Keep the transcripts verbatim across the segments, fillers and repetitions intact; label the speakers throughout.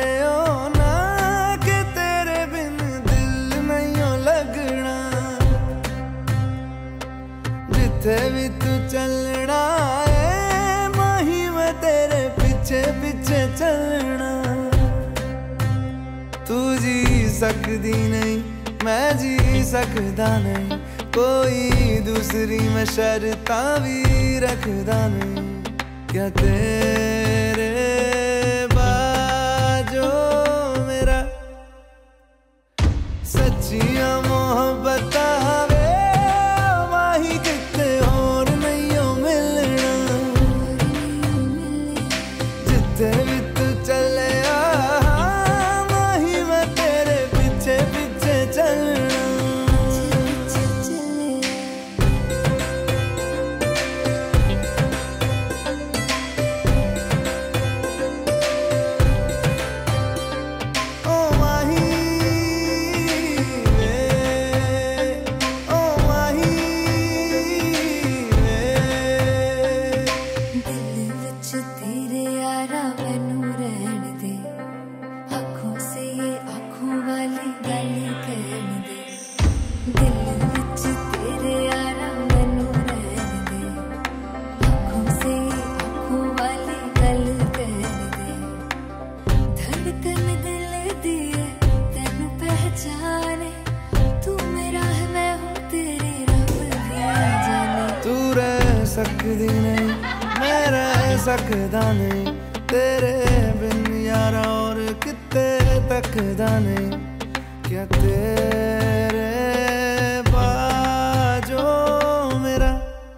Speaker 1: हो ना कि तेरे बिन दिल नहीं हो लगना, जिथे भी तू चलना है माही मैं तेरे पीछे पीछे चलना। तू जी सकदी नहीं मैं जी सकदा नहीं, कोई दूसरी मैं शर्तां भी रखदा नहीं। क्या तेरे बाजो मेरा सच्चियां मोहब्बत वे माही किते और नहीं हो मिलना, जिथे भी तू चले माही मैं तेरे पीछे पीछे चलना। सकदी नहीं मैं रह सकदा नहीं, तेरे बिन यारा और किते तकदा नहीं। क्या तेरे बाजो मेरा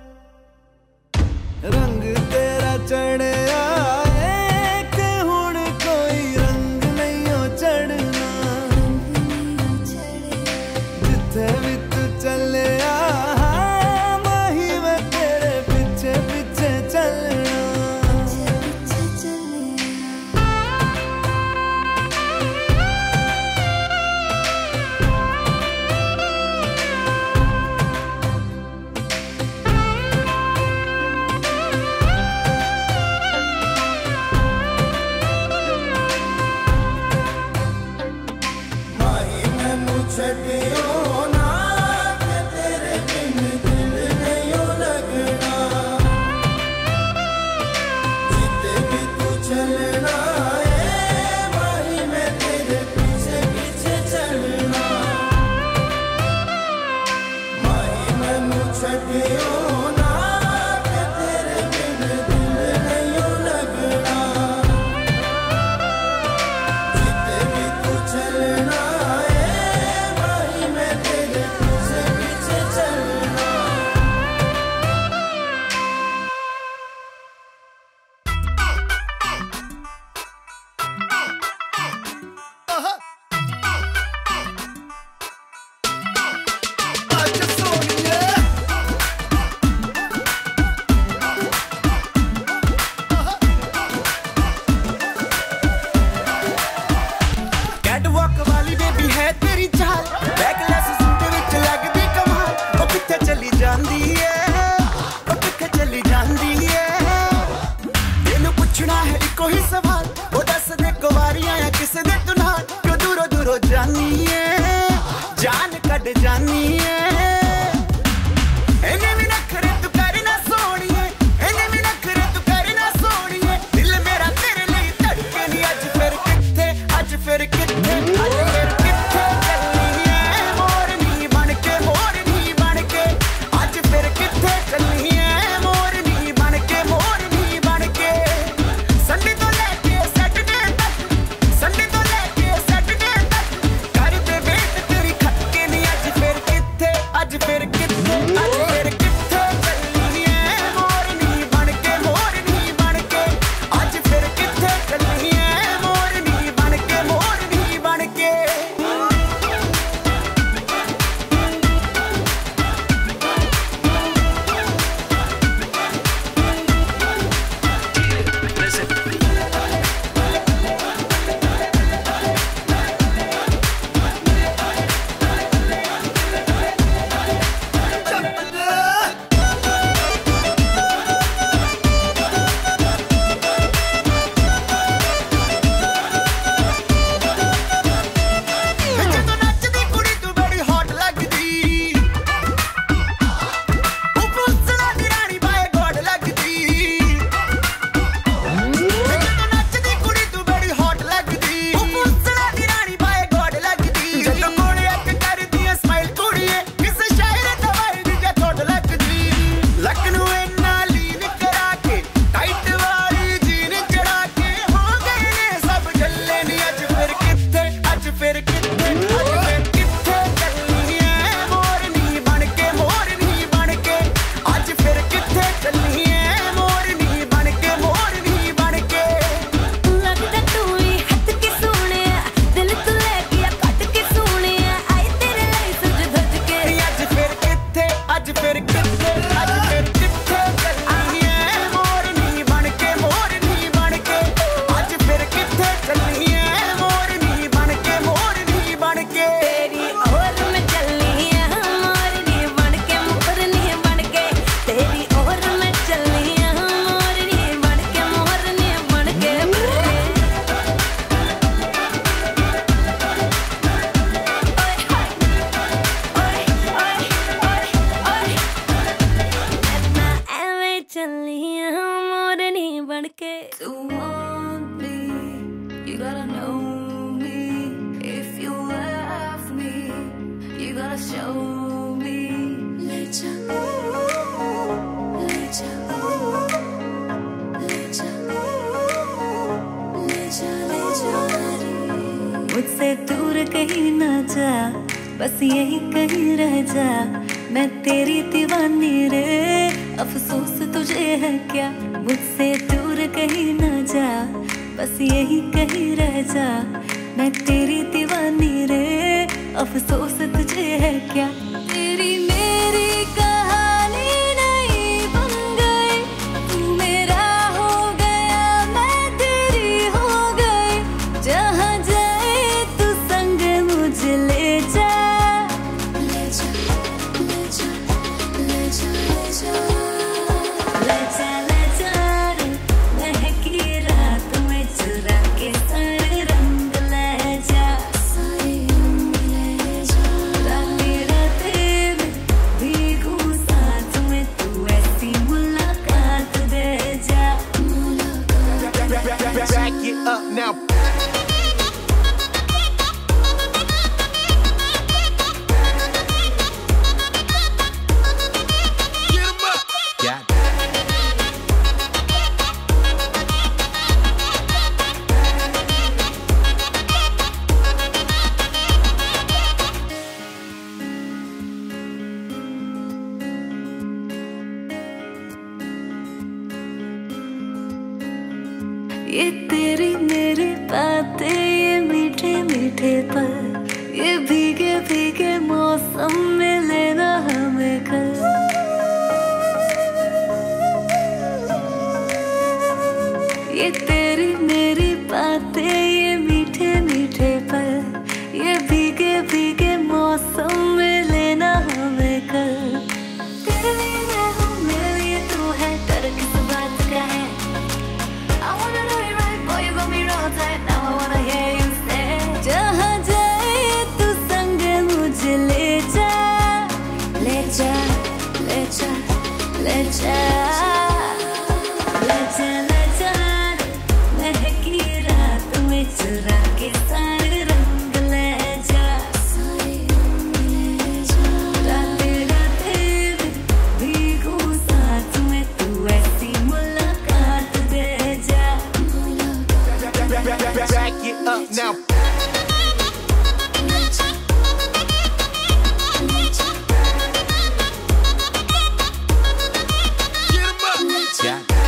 Speaker 1: रंग तेरा चढ़े आए कि हुण कोई रंग नहीं हो चढ़ना, जिथे भी तू चले
Speaker 2: मुझसे दूर कहीं ना जा, बस यही कहीं रह जा। मैं तेरी दीवानी रे, अफसोस तुझे है क्या। मुझसे दूर कहीं ना जा, बस यही कहीं रह जा। मैं तेरी दीवानी रे, अफसोस तुझे है क्या। तेरी मेरी कहानी नहीं बन गई, तू मेरा हो गया, मैं तेरी हो गई। जहाँ जाए तू संग मुझे ले जा, ले जा, ले जा, ले जा, ले जा, ले जा, ले जा रे। महकी रात में चुरा के सारे रंग ले जा, सारे रंग ले जा। राते राते में भीगू साथ में, तू ऐसी मुलाकात दे जा, मुलाकात।
Speaker 3: Back it up now. Get 'em up. Got it.
Speaker 2: ये तेरी मेरी बातें, ये मीठे मीठे पल, ये भीगे भीगे मौसम में लेना हमें कल। ये तेरी मेरी बातें, ये मीठे मीठे पल, ये भीगे भीगे मौसम में लेना हमें कल। तेरे लिए मैं हूँ, मेरे लिए तू है, डर किस बात का है। I wanna know you right, boy, you got me wrong tight. Now I wanna hear you say, जहाँ जाए तू संग मुझे ले जा, ले जा, ले जा, ले जा, ले जा, ले जा रे। महकी रात में चुरा के सारे रंग ले जा, सारे रंग ले जा। राते राते में भीगू साथ में, तू ऐसी मुलाकात दे जा,
Speaker 3: Back it up now. Get 'em up. Got it.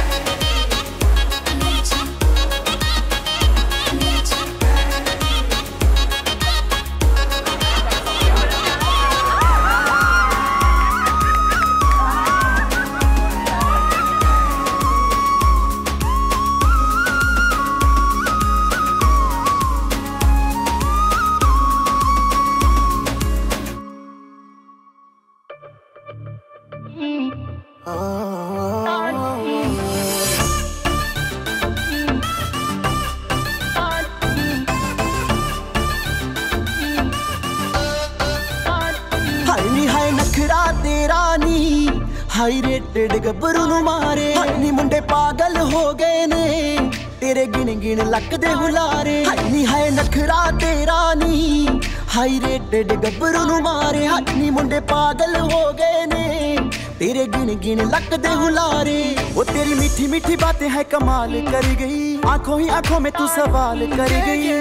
Speaker 4: High rated गब्बरू नु मारे, नी मुंडे पागल हो गए ने तेरे गिन गिन लकदे हुलारे। नी है नखरा तेरा नी, हाई रेटेड गब्बरू नु मारे, नी मुंडे पागल हो गए ने तेरे गिन गिन लकदे हुलारे। वो तेरी मीठी मीठी बातें है कमाल कर गई, आंखों ही आंखों में तू सवाल कर गई।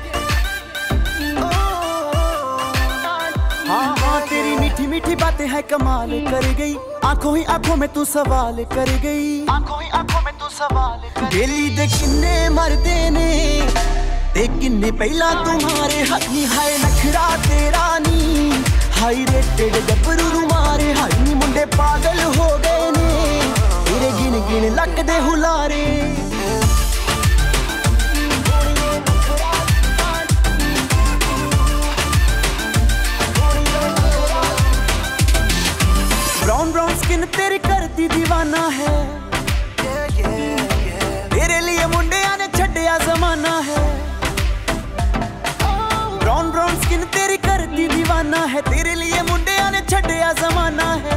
Speaker 4: हाँ हाँ तेरी मीठी मीठी बातें है कमाल कर गई, आंखों ही आंखों में तू सवाल कर गई, आंखों ही आंखों में तू सवाल कर गई। बेली दे किन्ने मरदे ने ते किन्ने पहला तुम्हारे, हनी हाय नखरा तेरा नी, हाई रेटेड गब्बरू नु मारे। हनी मुंडे पागल हो गए ने तेरे गिन गिन लकदे हुलारे। ब्राउन ब्राउन स्किन तेरी करती दीवाना है, तेरे लिए मुंडिया ने छड्डिया जमाना है। ब्राउन ब्राउन स्किन तेरी करती दीवाना है, तेरे लिए मुंडिया ने छड्डिया जमाना है।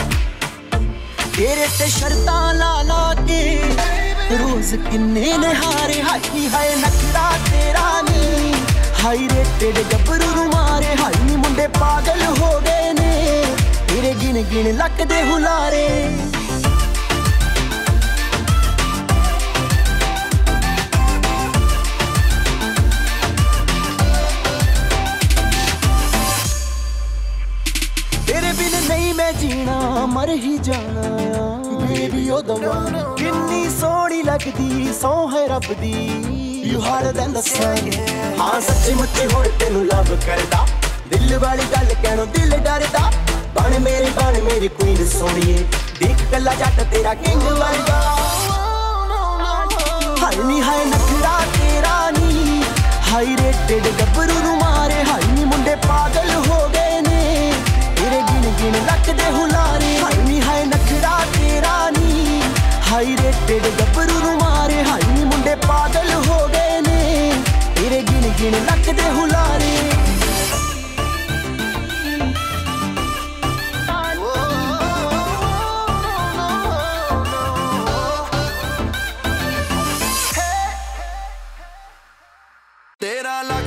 Speaker 4: तेरे ते शर्तां ला ला के रोज किन्ने ने हारे, हाई हाय नखरा तेरा नी, हाई रेटेड गब्बरू नु मारे। हाई नी मुंडे पागल हो गए ने तेरे गिन गिन लकदे हुलारे। मर ही जाना बेबी ओ दवा किन्नी सोहनी लगदी सौ है रब दी you harder than the sun हाँ सच्ची मुच्ची हुण तेनू लव करदा दिल वाली गल कहणों दिल डरदा बन मेरी बन मेरी क्वीन सोहणीए देख कल्ला जट तेरा किंग वर्गा हाय नी हाय नखरा तेरा नी हाई रेटेड गब्बरू नू मारे हाय नी मुंडे पागल हो गए ने तेरे गिन गिन लकदे हुलारे हाय नी हाय नखरा तेरा नी हाई रेटेड गब्बरू नू मारे हाय नी मुंडे पागल हो गए ने तेरे गिन गिन लकदे हुलारे
Speaker 1: तेरा